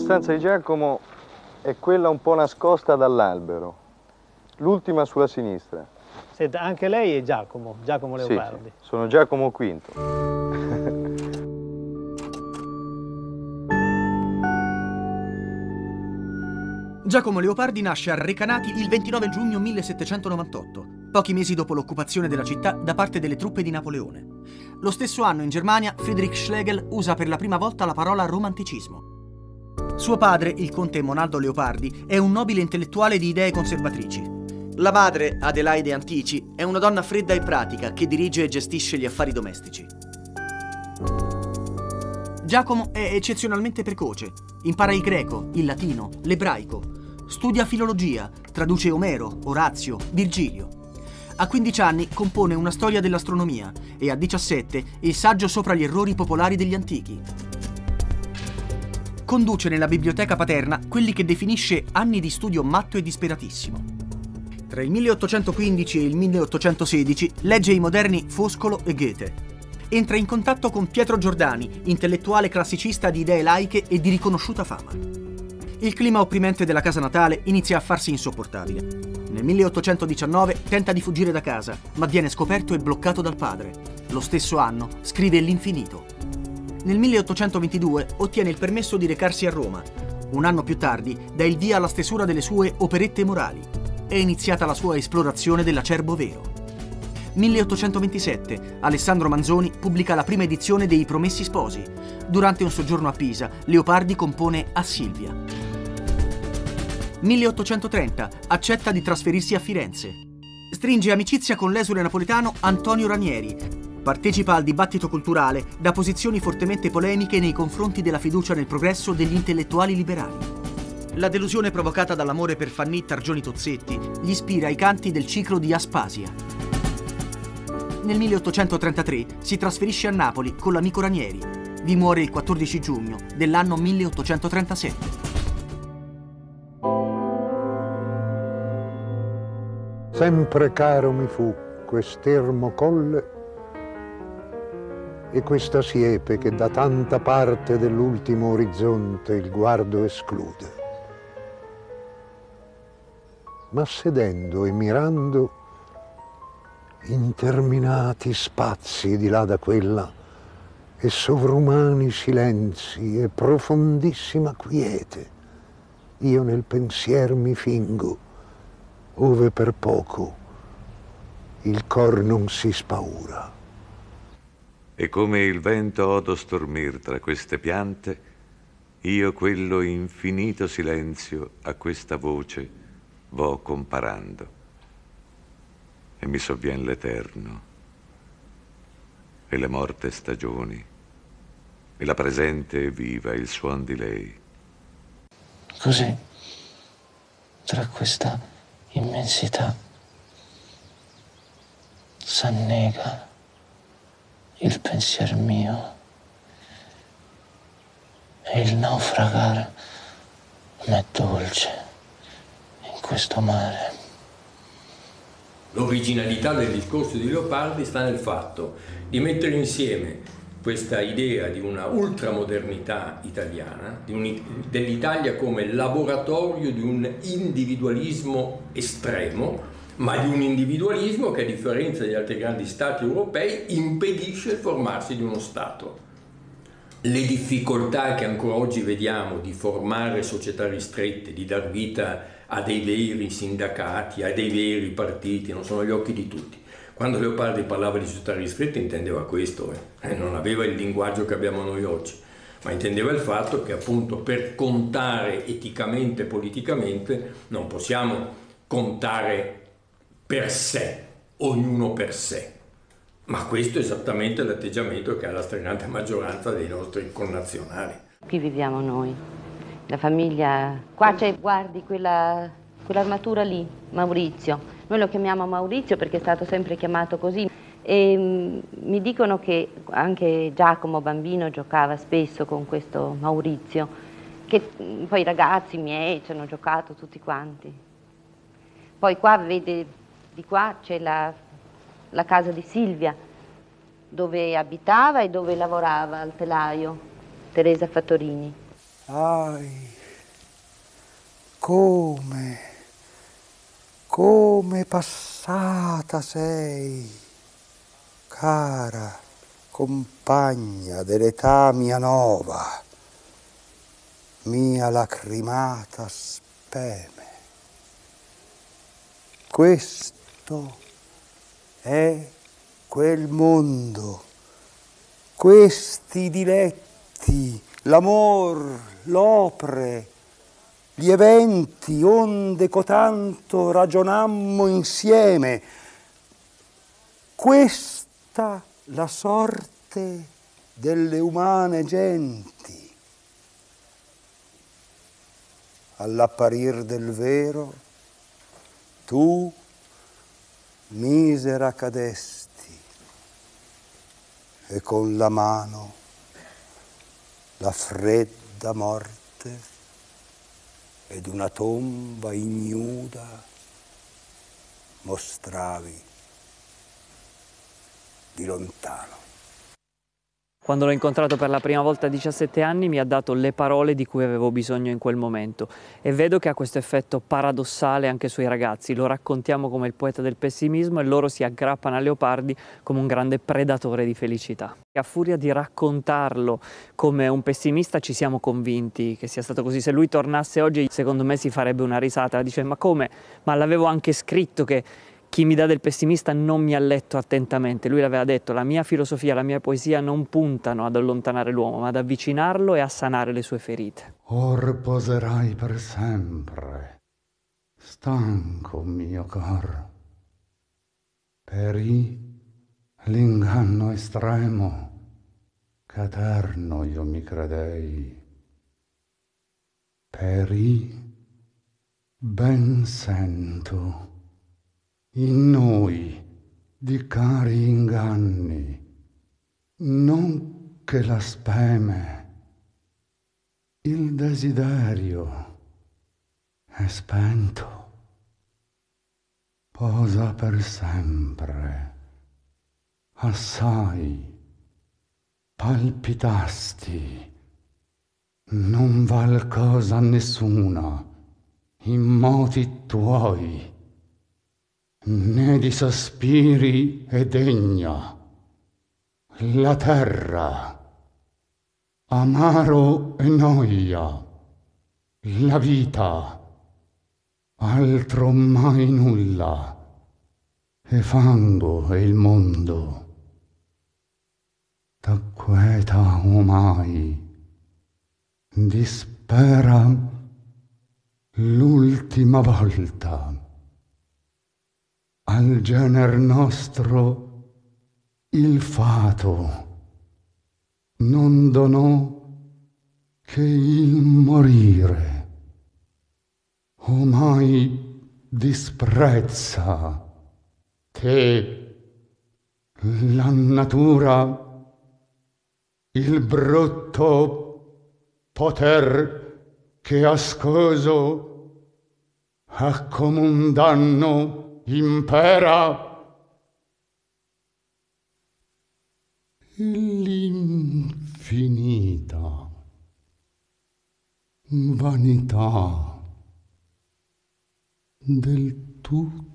stanza di Giacomo è quella un po' nascosta dall'albero, l'ultima sulla sinistra. Senta, anche lei è Giacomo Leopardi? Sì, sono Giacomo V. Giacomo Leopardi nasce a Recanati il 29 giugno 1798, pochi mesi dopo l'occupazione della città da parte delle truppe di Napoleone. Lo stesso anno in Germania Friedrich Schlegel usa per la prima volta la parola romanticismo. Suo padre, il conte Monaldo Leopardi, è un nobile intellettuale di idee conservatrici. La madre, Adelaide Antici, è una donna fredda e pratica che dirige e gestisce gli affari domestici. Giacomo è eccezionalmente precoce. Impara il greco, il latino, l'ebraico. Studia filologia, traduce Omero, Orazio, Virgilio. A 15 anni compone una storia dell'astronomia e a 17 il saggio sopra gli errori popolari degli antichi. Conduce nella biblioteca paterna quelli che definisce anni di studio matto e disperatissimo. Tra il 1815 e il 1816 legge i moderni Foscolo e Goethe. Entra in contatto con Pietro Giordani, intellettuale classicista di idee laiche e di riconosciuta fama. Il clima opprimente della casa natale inizia a farsi insopportabile. Nel 1819 tenta di fuggire da casa, ma viene scoperto e bloccato dal padre. Lo stesso anno scrive L'Infinito. Nel 1822 ottiene il permesso di recarsi a Roma. Un anno più tardi dà il via alla stesura delle sue Operette morali. È iniziata la sua esplorazione dell'acerbo vero. 1827, Alessandro Manzoni pubblica la prima edizione dei Promessi Sposi. Durante un soggiorno a Pisa, Leopardi compone A Silvia. 1830, accetta di trasferirsi a Firenze. Stringe amicizia con l'esule napoletano Antonio Ranieri. Partecipa al dibattito culturale da posizioni fortemente polemiche nei confronti della fiducia nel progresso degli intellettuali liberali. La delusione provocata dall'amore per Fanny Targioni Tozzetti gli ispira ai canti del ciclo di Aspasia. Nel 1833 si trasferisce a Napoli con l'amico Ranieri. Vi muore il 14 giugno dell'anno 1837. Sempre caro mi fu quest'ermo colle e questa siepe che da tanta parte dell'ultimo orizzonte il guardo esclude. Ma sedendo e mirando interminati spazi di là da quella e sovrumani silenzi e profondissima quiete, io nel pensier mi fingo, ove per poco il cor non si spaura. E come il vento odo stormir tra queste piante, io quello infinito silenzio a questa voce vo comparando. E mi sovvien l'eterno, e le morte stagioni, e la presente e viva il suon di lei. Così, tra questa immensità, s'annega il pensier mio e il naufragar m'è dolce in questo mare. L'originalità del discorso di Leopardi sta nel fatto di mettere insieme questa idea di una ultramodernità italiana, dell'Italia come laboratorio di un individualismo estremo, ma di un individualismo che, a differenza degli altri grandi stati europei, impedisce il formarsi di uno Stato. Le difficoltà che ancora oggi vediamo di formare società ristrette, di dar vita a dei veri sindacati, a dei veri partiti, non sono agli occhi di tutti. Quando Leopardi parlava di società ristrette intendeva questo, non aveva il linguaggio che abbiamo noi oggi, ma intendeva il fatto che appunto per contare eticamente e politicamente non possiamo contare per sé, ognuno per sé. Ma questo è esattamente l'atteggiamento che ha la stragrande maggioranza dei nostri connazionali. Qui viviamo noi, la famiglia. Qua c'è, guardi, quell'armatura lì, Maurizio. Noi lo chiamiamo Maurizio perché è stato sempre chiamato così. E mi dicono che anche Giacomo bambino giocava spesso con questo Maurizio, che poi i ragazzi miei ci hanno giocato tutti quanti. Poi qua, vede, di qua c'è la casa di Silvia, dove abitava e dove lavorava al telaio, Teresa Fattorini. Ai, come passata sei, cara compagna dell'età mia nova, mia lacrimata speme. Questo è quel mondo, questi diletti, l'amor, l'opre, gli eventi, onde cotanto ragionammo insieme. Questa la sorte delle umane genti. All'apparir del vero, tu, misera, cadesti e con la mano la fredda morte ed una tomba ignuda mostravi di lontano. Quando l'ho incontrato per la prima volta a 17 anni mi ha dato le parole di cui avevo bisogno in quel momento e vedo che ha questo effetto paradossale anche sui ragazzi. Lo raccontiamo come il poeta del pessimismo e loro si aggrappano a Leopardi come un grande predatore di felicità. A furia di raccontarlo come un pessimista ci siamo convinti che sia stato così. Se lui tornasse oggi secondo me si farebbe una risata, dice ma come? Ma l'avevo anche scritto che chi mi dà del pessimista non mi ha letto attentamente. Lui l'aveva detto, la mia filosofia, la mia poesia non puntano ad allontanare l'uomo, ma ad avvicinarlo e a sanare le sue ferite. Or poserai per sempre, stanco mio cor, perì l'inganno estremo, che eterno io mi credei. Perì, ben sento, in noi di cari inganni, non che la speme, il desiderio è spento, posa per sempre, assai palpitasti, non val cosa nessuna in moti tuoi, né di sospiri è degna la terra, amaro e noia, la vita, altro mai nulla, e fango è il mondo, t'acqueta omai, dispera l'ultima volta. Al gener nostro il fato non donò che il morire, omai disprezza te la natura, il brutto poter che ascoso a comun danno impera. L'infinita vanità del tutto